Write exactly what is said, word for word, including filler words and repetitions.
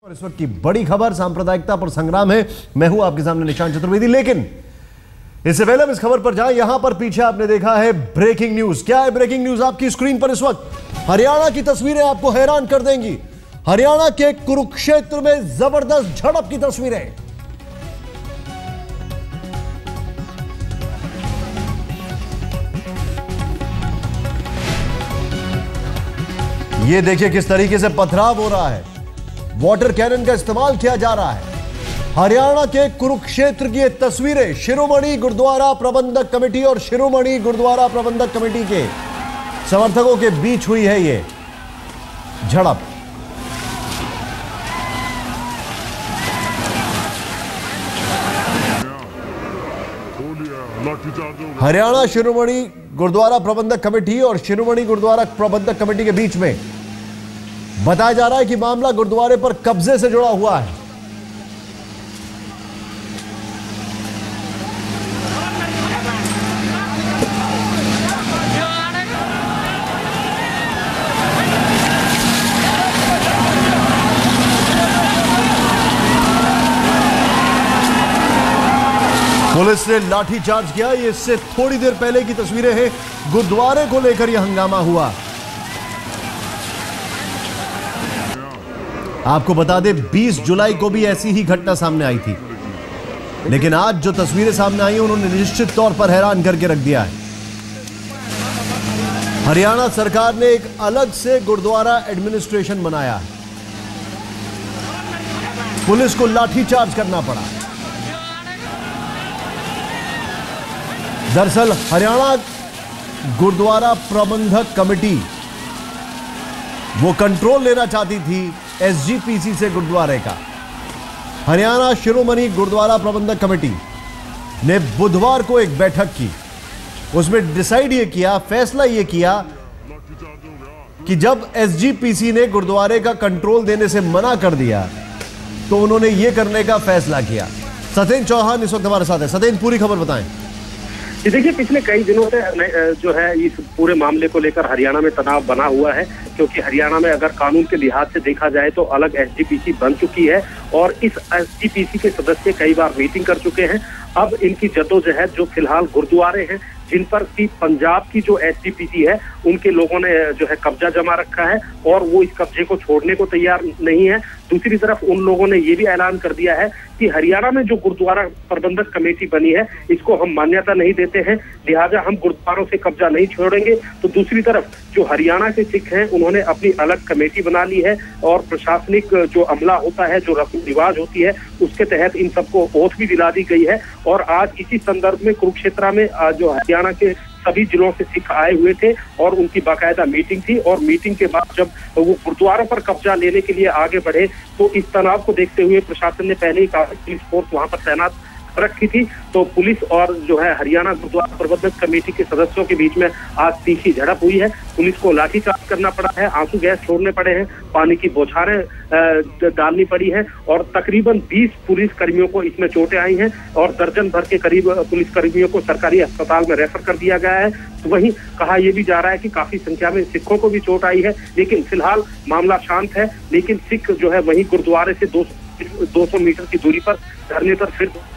और इस वक्त की बड़ी खबर सांप्रदायिकता पर संग्राम है। मैं हूं आपके सामने निशांत चतुर्वेदी। लेकिन इससे पहले हम इस खबर पर जाएं, यहां पर पीछे आपने देखा है ब्रेकिंग न्यूज। क्या है ब्रेकिंग न्यूज आपकी स्क्रीन पर इस वक्त? हरियाणा की तस्वीरें आपको हैरान कर देंगी। हरियाणा के कुरुक्षेत्र में जबरदस्त झड़प की तस्वीरें। ये देखिए किस तरीके से पथराव हो रहा है, वाटर कैनन का इस्तेमाल किया जा रहा है। हरियाणा के कुरुक्षेत्र की ये तस्वीरें शिरोमणि गुरुद्वारा प्रबंधक कमेटी और शिरोमणि गुरुद्वारा प्रबंधक कमेटी के समर्थकों के बीच हुई है ये झड़प। हरियाणा शिरोमणि गुरुद्वारा प्रबंधक कमेटी और शिरोमणि गुरुद्वारा प्रबंधक कमेटी के बीच में बताया जा रहा है कि मामला गुरुद्वारे पर कब्जे से जुड़ा हुआ है। पुलिस ने लाठीचार्ज किया। ये इससे थोड़ी देर पहले की तस्वीरें हैं। गुरुद्वारे को लेकर यह हंगामा हुआ। आपको बता दें बीस जुलाई को भी ऐसी ही घटना सामने आई थी, लेकिन आज जो तस्वीरें सामने आई उन्होंने निश्चित तौर पर हैरान करके रख दिया है। हरियाणा सरकार ने एक अलग से गुरुद्वारा एडमिनिस्ट्रेशन बनाया है। पुलिस को लाठीचार्ज करना पड़ा। दरअसल हरियाणा गुरुद्वारा प्रबंधक कमेटी वो कंट्रोल लेना चाहती थी एसजीपीसी से गुरुद्वारे का। हरियाणा शिरोमणि गुरुद्वारा प्रबंधक कमेटी ने बुधवार को एक बैठक की। उसमें डिसाइड ये किया, फैसला ये किया कि जब एसजीपीसी ने गुरुद्वारे का कंट्रोल देने से मना कर दिया तो उन्होंने ये करने का फैसला किया। सतेन चौहान इस वक्त हमारे साथ है। सतेन, पूरी खबर बताएं। देखिए, पिछले कई दिनों से जो है इस पूरे मामले को लेकर हरियाणा में तनाव बना हुआ है, क्योंकि हरियाणा में अगर कानून के लिहाज से देखा जाए तो अलग एसजीपीसी बन चुकी है और इस एसजीपीसी के सदस्य कई बार मीटिंग कर चुके हैं। अब इनकी जद्दोजहद जो फिलहाल गुरुद्वारे हैं जिन पर की पंजाब की जो एसजीपीसी है उनके लोगों ने जो है कब्जा जमा रखा है और वो इस कब्जे को छोड़ने को तैयार नहीं है। दूसरी तरफ उन लोगों ने ये भी ऐलान कर दिया है कि हरियाणा में जो गुरुद्वारा प्रबंधक कमेटी बनी है इसको हम मान्यता नहीं देते हैं, लिहाजा हम गुरुद्वारों से कब्जा नहीं छोड़ेंगे। तो दूसरी तरफ जो हरियाणा के सिख हैं उन्होंने अपनी अलग कमेटी बना ली है और प्रशासनिक जो अमला होता है, जो रस्म रिवाज होती है, उसके तहत इन सबको ओथ भी दिला दी गई है। और आज इसी संदर्भ में कुरुक्षेत्र में जो हरियाणा के सभी जिलों से सिख आए हुए थे और उनकी बाकायदा मीटिंग थी और मीटिंग के बाद जब वो गुरुद्वारों पर कब्जा लेने के लिए आगे बढ़े तो इस तनाव को देखते हुए प्रशासन ने पहले ही काफी पुलिस फोर्स वहां पर तैनात रखी थी। तो पुलिस और जो है हरियाणा गुरुद्वारा प्रबंधक कमेटी के सदस्यों के बीच में आज तीखी झड़प हुई है। पुलिस को लाठीचार्ज करना पड़ा है, आंसू गैस छोड़ने पड़े हैं, पानी की बौछारें डालनी पड़ी है और तकरीबन बीस पुलिस कर्मियों को इसमें चोटें आई हैं और दर्जन भर के करीब पुलिस कर्मियों को सरकारी अस्पताल में रेफर कर दिया गया है। तो वहीं कहा यह भी जा रहा है कि काफी संख्या में सिखों को भी चोट आई है, लेकिन फिलहाल मामला शांत है। लेकिन सिख जो है वहीं गुरुद्वारे से दो सौ मीटर की दूरी पर धरने पर फिर